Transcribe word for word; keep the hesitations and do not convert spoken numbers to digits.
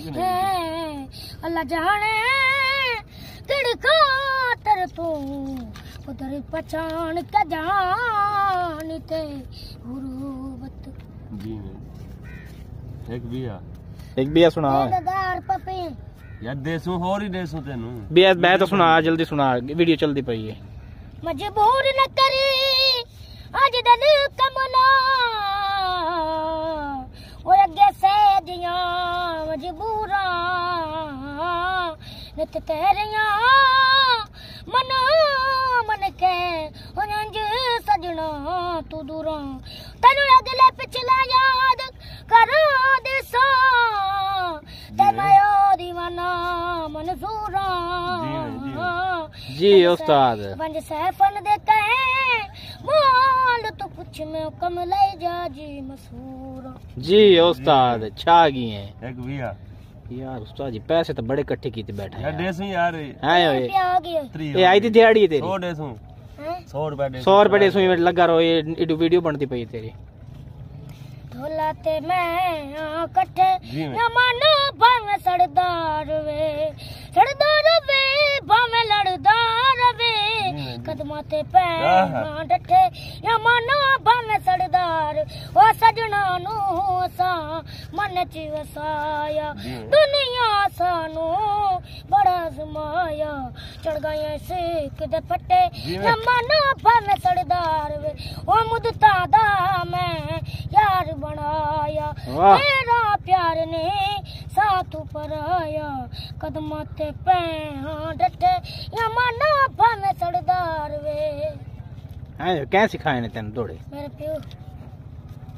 अल्लाह जाने तेरी खातर तू उधर पहचान के जानते गुरुबत जी एक बिया एक बिया सुना दार पपे यार देसू होर ही देसू तेनू बिया मैं तो सुना जल्दी सुना वीडियो चलती पई है मजबूर न करी आज दिल कमला वो अगे से दिया मजबूरा नित तेरिया मना मन के अंज सजना तू दूरा तेनू अगले पिछला याद करा दिसा ते मैं दीवाना मंसूरा जी उस्ताद पंज सहफन दे कहे मोल तो कुछ में कम ले जा जी मसूरा जी उस्ताद छा गई है एक बिया यार उस्ताद जी पैसे तो बड़े इकट्ठे कीते बैठे यार देसू यार हैं ओए आ गए ये आई थी दिहाड़ी तेरी सौ देसू सौ रुपए देसू सौ रुपए देसू में लगा रहो ये वीडियो बनती पई तेरी ढोला ते मैं कट्ठे न मानो भावे सरदार वे सरदार वे भावे लड़दार वे कदमां ते पैर डठे या मानो भावे सरदार ओ सजना नु सा मन च वसाया दुनिया सानू बड़ा जमाया चढ़ गए सिख दे फटे या मानो भावे सरदार वे ओ मुदता दा मैं यार बनाया तेरा प्यार ने साथ ऊपर आया कदमां ते पैर डटे या मानो भावे सरदार वे हैं क्या सिखाए ने तेन दौड़े मेरे प्यो